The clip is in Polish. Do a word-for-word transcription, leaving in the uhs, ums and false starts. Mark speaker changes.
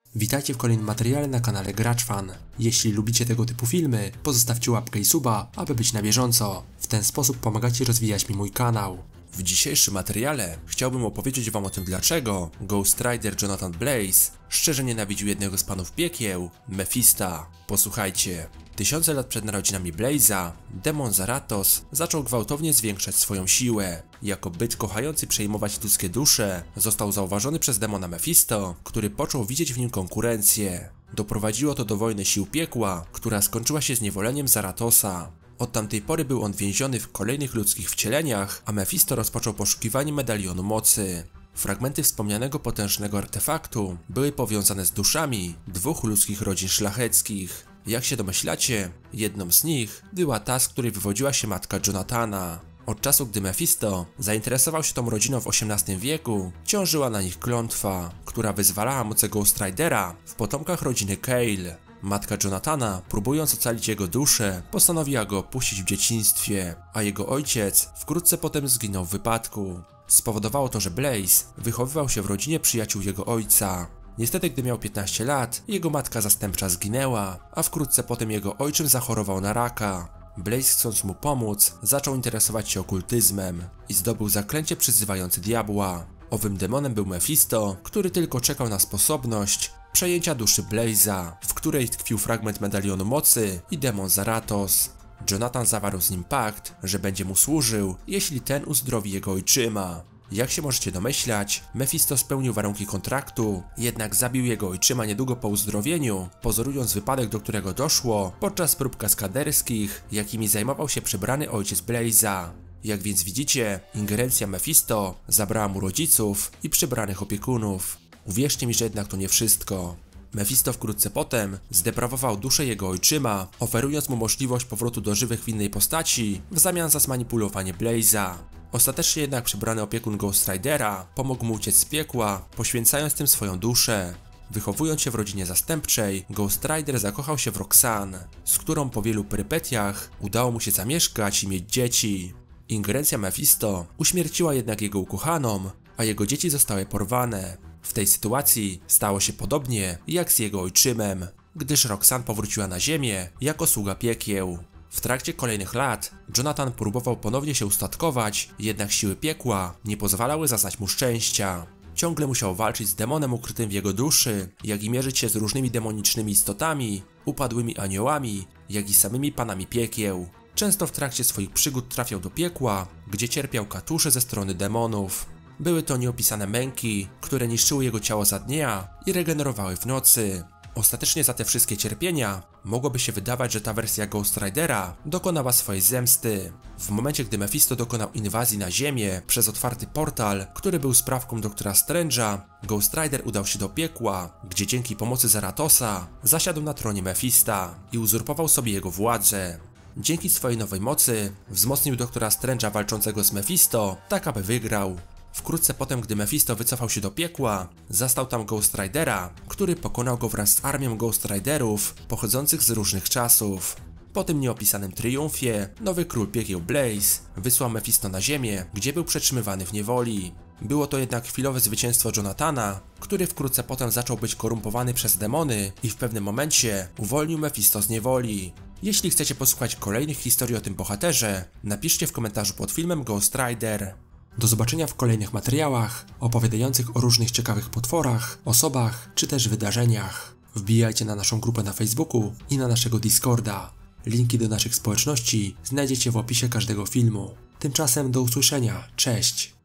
Speaker 1: Witajcie w kolejnym materiale na kanale GraczFan. Jeśli lubicie tego typu filmy, pozostawcie łapkę i suba, aby być na bieżąco. W ten sposób pomagacie rozwijać mi mój kanał. W dzisiejszym materiale chciałbym opowiedzieć wam o tym, dlaczego Ghost Rider Jonathan Blaze szczerze nienawidził jednego z panów piekieł, Mephista. Posłuchajcie. Tysiące lat przed narodzinami Blaze'a, demon Zaratos zaczął gwałtownie zwiększać swoją siłę. Jako byt kochający przejmować ludzkie dusze, został zauważony przez demona Mephisto, który począł widzieć w nim konkurencję. Doprowadziło to do wojny sił piekła, która skończyła się zniewoleniem Zaratosa. Od tamtej pory był on więziony w kolejnych ludzkich wcieleniach, a Mephisto rozpoczął poszukiwanie medalionu mocy. Fragmenty wspomnianego potężnego artefaktu były powiązane z duszami dwóch ludzkich rodzin szlacheckich. Jak się domyślacie, jedną z nich była ta, z której wywodziła się matka Jonathana. Od czasu, gdy Mephisto zainteresował się tą rodziną w osiemnastym wieku, ciążyła na nich klątwa, która wyzwalała moce Ghost Ridera w potomkach rodziny Cale. Matka Jonathana, próbując ocalić jego duszę, postanowiła go opuścić w dzieciństwie, a jego ojciec wkrótce potem zginął w wypadku. Spowodowało to, że Blaze wychowywał się w rodzinie przyjaciół jego ojca. Niestety, gdy miał piętnaście lat, jego matka zastępcza zginęła, a wkrótce potem jego ojczym zachorował na raka. Blaze, chcąc mu pomóc, zaczął interesować się okultyzmem i zdobył zaklęcie przyzywające diabła. Owym demonem był Mephisto, który tylko czekał na sposobność przejęcia duszy Blaze'a, w której tkwił fragment medalionu mocy i demon Zaratos. Jonathan zawarł z nim pakt, że będzie mu służył, jeśli ten uzdrowi jego ojczyma. Jak się możecie domyślać, Mephisto spełnił warunki kontraktu, jednak zabił jego ojczyma niedługo po uzdrowieniu, pozorując wypadek, do którego doszło podczas prób kaskaderskich, jakimi zajmował się przebrany ojciec Blaze'a. Jak więc widzicie, ingerencja Mephisto zabrała mu rodziców i przybranych opiekunów. Uwierzcie mi, że jednak to nie wszystko. Mephisto wkrótce potem zdeprawował duszę jego ojczyma, oferując mu możliwość powrotu do żywych w innej postaci w zamian za zmanipulowanie Blaze'a. Ostatecznie jednak przybrany opiekun Ghost Ridera pomógł mu uciec z piekła, poświęcając tym swoją duszę. Wychowując się w rodzinie zastępczej, Ghost Rider zakochał się w Roxanne, z którą po wielu perypetiach udało mu się zamieszkać i mieć dzieci. Ingerencja Mephisto uśmierciła jednak jego ukochaną, a jego dzieci zostały porwane. W tej sytuacji stało się podobnie jak z jego ojczymem, gdyż Roxanne powróciła na ziemię jako sługa piekieł. W trakcie kolejnych lat Jonathan próbował ponownie się ustatkować, jednak siły piekła nie pozwalały zaznać mu szczęścia. Ciągle musiał walczyć z demonem ukrytym w jego duszy, jak i mierzyć się z różnymi demonicznymi istotami, upadłymi aniołami, jak i samymi panami piekieł. Często w trakcie swoich przygód trafiał do piekła, gdzie cierpiał katusze ze strony demonów. Były to nieopisane męki, które niszczyły jego ciało za dnia i regenerowały w nocy. Ostatecznie za te wszystkie cierpienia mogłoby się wydawać, że ta wersja Ghost Ridera dokonała swojej zemsty. W momencie, gdy Mephisto dokonał inwazji na ziemię przez otwarty portal, który był sprawką doktora Strange'a, Ghost Rider udał się do piekła, gdzie dzięki pomocy Zaratosa zasiadł na tronie Mephista i uzurpował sobie jego władzę. Dzięki swojej nowej mocy wzmocnił doktora Strange'a walczącego z Mephisto, tak aby wygrał. Wkrótce potem, gdy Mephisto wycofał się do piekła, zastał tam Ghost Ridera, który pokonał go wraz z armią Ghost Riderów pochodzących z różnych czasów. Po tym nieopisanym triumfie, nowy król piekieł Blaze wysłał Mephisto na ziemię, gdzie był przetrzymywany w niewoli. Było to jednak chwilowe zwycięstwo Jonathana, który wkrótce potem zaczął być korumpowany przez demony i w pewnym momencie uwolnił Mephisto z niewoli. Jeśli chcecie posłuchać kolejnych historii o tym bohaterze, napiszcie w komentarzu pod filmem Ghost Rider. Do zobaczenia w kolejnych materiałach opowiadających o różnych ciekawych potworach, osobach czy też wydarzeniach. Wbijajcie na naszą grupę na Facebooku i na naszego Discorda. Linki do naszych społeczności znajdziecie w opisie każdego filmu. Tymczasem do usłyszenia, cześć!